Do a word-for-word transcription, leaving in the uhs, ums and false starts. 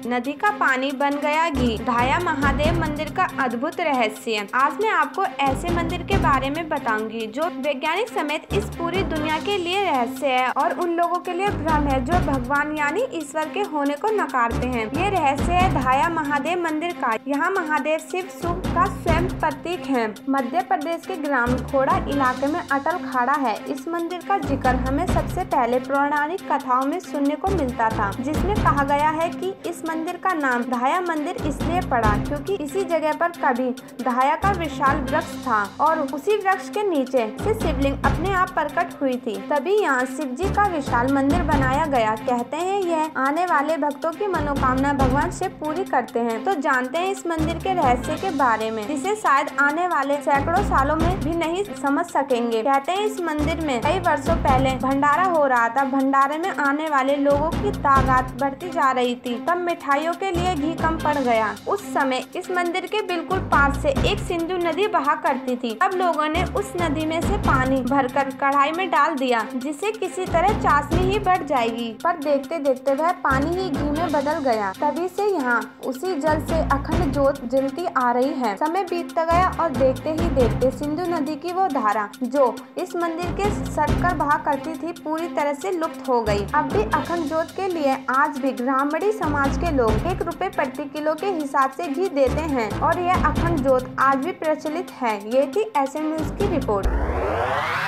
नदी का पानी बन गया घी, धाया महादेव मंदिर का अद्भुत रहस्य। आज मैं आपको ऐसे मंदिर के बारे में बताऊंगी जो वैज्ञानिक समेत इस पूरी दुनिया के लिए रहस्य है और उन लोगों के लिए भ्रम है जो भगवान यानी ईश्वर के होने को नकारते हैं। ये रहस्य है धाया महादेव मंदिर का। यहाँ महादेव शिव शुभ का स्वयं प्रतीक है। मध्य प्रदेश के ग्राम खोड़ा इलाके में अटल खाड़ा है। इस मंदिर का जिक्र हमें सबसे पहले पौराणिक कथाओं में सुनने को मिलता था, जिसमें कहा गया है कि इस मंदिर का नाम धाया मंदिर इसलिए पड़ा क्योंकि इसी जगह पर कभी धाया का विशाल वृक्ष था और उसी वृक्ष के नीचे से शिवलिंग अपने आप प्रकट हुई थी। तभी यहाँ शिव जी का विशाल मंदिर बनाया गया। कहते हैं यह आने वाले भक्तों की मनोकामना भगवान शिव पूरी करते हैं। तो जानते हैं इस मंदिर के रहस्य के बारे में, जिसे शायद आने वाले सैकड़ों सालों में भी नहीं समझ सकेंगे। कहते हैं इस मंदिर में कई वर्षों पहले भंडारा हो रहा था। भंडारे में आने वाले लोगों की तादाद बढ़ती जा रही थी। तब मिठाइयों के लिए घी कम पड़ गया। उस समय इस मंदिर के बिल्कुल पास से एक सिंधु नदी बहा करती थी। अब लोगों ने उस नदी में से पानी भरकर कढ़ाई में डाल दिया, जिससे किसी तरह चाशनी ही बढ़ जाएगी। पर देखते देखते वह पानी ही घी में बदल गया। तभी से यहाँ उसी जल से अखंड ज्योत जलती आ रही है। समय बीतता गया और देखते ही देखते सिंधु नदी की वो धारा जो इस मंदिर के सटकर बहा करती थी पूरी तरह से लुप्त हो गई। अब भी अखंड ज्योत के लिए आज भी ब्राह्मणी समाज के लोग एक रुपए प्रति किलो के हिसाब से घी देते हैं और यह अखंड ज्योत आज भी प्रचलित है। ये थी एस एम न्यूज़ की रिपोर्ट।